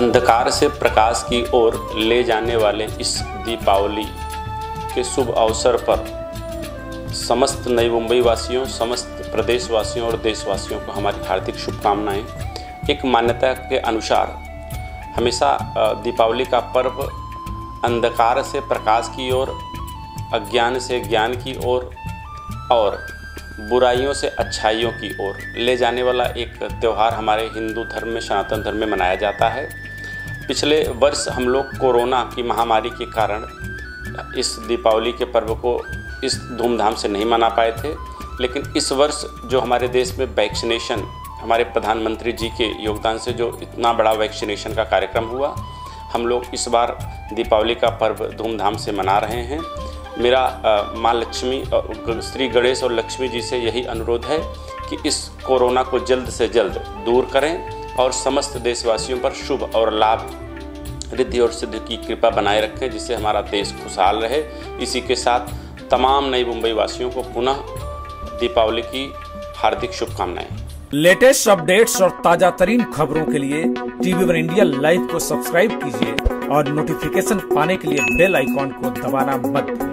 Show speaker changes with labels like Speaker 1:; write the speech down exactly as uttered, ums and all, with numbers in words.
Speaker 1: अंधकार से प्रकाश की ओर ले जाने वाले इस दीपावली के शुभ अवसर पर समस्त नई मुंबई वासियों, समस्त प्रदेशवासियों और देशवासियों को हमारी हार्दिक शुभकामनाएं। एक मान्यता के अनुसार हमेशा दीपावली का पर्व अंधकार से प्रकाश की ओर, अज्ञान से ज्ञान की ओर और बुराइयों से अच्छाइयों की ओर ले जाने वाला एक त्यौहार हमारे हिंदू धर्म में, सनातन धर्म में मनाया जाता है। पिछले वर्ष हम लोग कोरोना की महामारी के कारण इस दीपावली के पर्व को इस धूमधाम से नहीं मना पाए थे, लेकिन इस वर्ष जो हमारे देश में वैक्सीनेशन, हमारे प्रधानमंत्री जी के योगदान से जो इतना बड़ा वैक्सीनेशन का कार्यक्रम हुआ, हम लोग इस बार दीपावली का पर्व धूमधाम से मना रहे हैं। मेरा माँ लक्ष्मी, श्री गणेश और लक्ष्मी जी से यही अनुरोध है कि इस कोरोना को जल्द से जल्द दूर करें और समस्त देशवासियों पर शुभ और लाभ, रिद्धि और सिद्धि की कृपा बनाए रखें, जिससे हमारा देश खुशहाल रहे। इसी के साथ तमाम नई मुंबई वासियों को पुनः दीपावली की हार्दिक शुभकामनाएं।
Speaker 2: लेटेस्ट अपडेट्स और ताजा तरीन खबरों के लिए टीवी वन इंडिया लाइव को सब्सक्राइब कीजिए और नोटिफिकेशन पाने के लिए बेल आइकॉन को दबाना मत भूलिए।